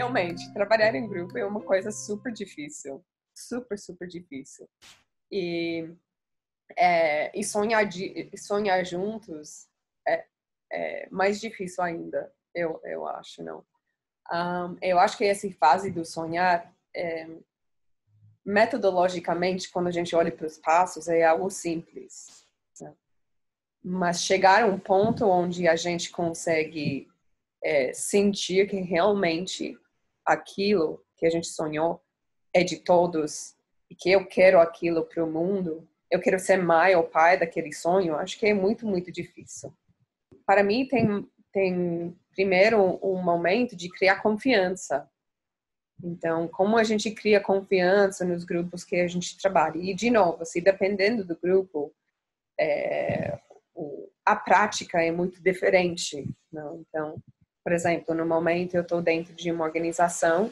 realmente, trabalhar em grupo é uma coisa super difícil. Super, super difícil. E sonhar juntos é mais difícil ainda, eu acho, não? Eu acho que essa fase do sonhar, metodologicamente, quando a gente olha para os passos, é algo simples. Né? Mas chegar a um ponto onde a gente consegue sentir que realmente aquilo que a gente sonhou é de todos e que eu quero aquilo para o mundo, eu quero ser mãe ou pai daquele sonho, acho que é muito, muito difícil. Para mim, tem primeiro um momento de criar confiança. Então, como a gente cria confiança nos grupos que a gente trabalha? E, de novo, assim, dependendo do grupo, a prática é muito diferente. Não? Então, por exemplo, no momento eu estou dentro de uma organização,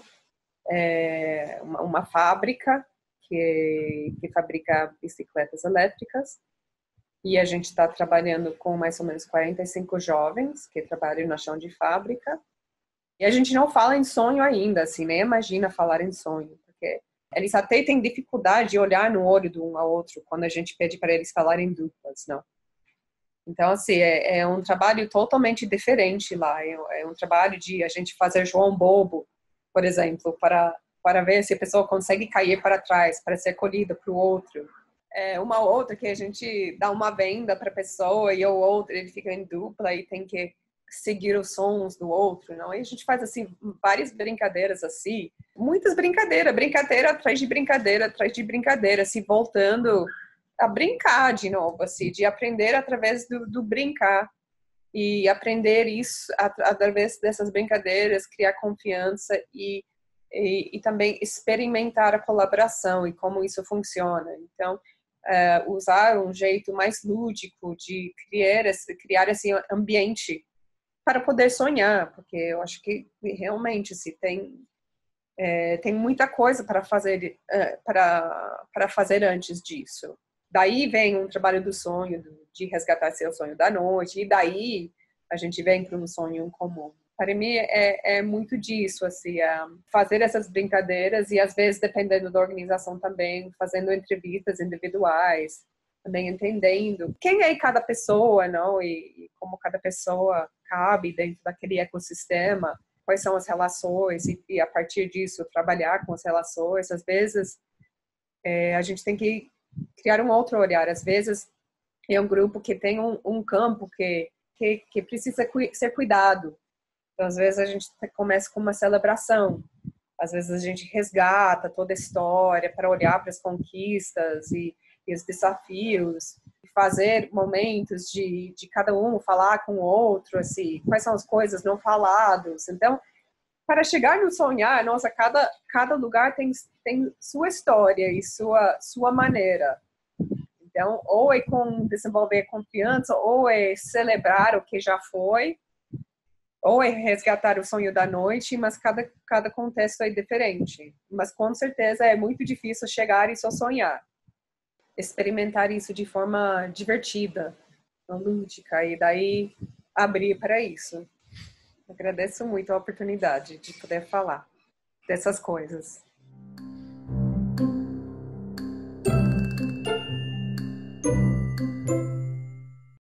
uma fábrica que fabrica bicicletas elétricas, e a gente está trabalhando com mais ou menos 45 jovens que trabalham na chão de fábrica. E a gente não fala em sonho ainda, assim, nem imagina falar em sonho, porque eles até têm dificuldade de olhar no olho de um ao outro quando a gente pede para eles falarem duplas, não. Então, assim, é um trabalho totalmente diferente lá. É um trabalho de a gente fazer João Bobo, por exemplo, para ver se a pessoa consegue cair para trás, para ser acolhida para o outro. Uma outra que a gente dá uma venda para a pessoa e o outro ele fica em dupla e tem que seguir os sons do outro, não? E a gente faz assim várias brincadeiras assim, muitas brincadeira atrás de brincadeira, assim, voltando a brincar de novo, assim, de aprender através do brincar e aprender isso através dessas brincadeiras, criar confiança e também experimentar a colaboração e como isso funciona. Então, usar um jeito mais lúdico de criar esse ambiente para poder sonhar, porque eu acho que realmente se tem muita coisa para fazer para fazer antes disso. Daí vem um trabalho do sonho, de resgatar seu sonho da noite, e daí a gente vem para um sonho comum. Para mim é muito disso, assim, fazer essas brincadeiras e às vezes, dependendo da organização também, fazendo entrevistas individuais, também entendendo quem é cada pessoa, não? E como cada pessoa cabe dentro daquele ecossistema, quais são as relações e a partir disso trabalhar com as relações. Às vezes a gente tem que criar um outro olhar. Às vezes é um grupo que tem um campo que precisa ser cuidado. Então, às vezes a gente começa com uma celebração. Às vezes a gente resgata toda a história para olhar para as conquistas e os desafios, fazer momentos de cada um falar com o outro, assim, quais são as coisas não faladas. Então, para chegar no sonhar, nossa, cada lugar tem sua história e sua maneira. Então, ou é com desenvolver confiança, ou é celebrar o que já foi, ou é resgatar o sonho da noite, mas cada contexto é diferente. Mas com certeza é muito difícil chegar e só sonhar. Experimentar isso de forma divertida, lúdica, e daí abrir para isso. Agradeço muito a oportunidade de poder falar dessas coisas.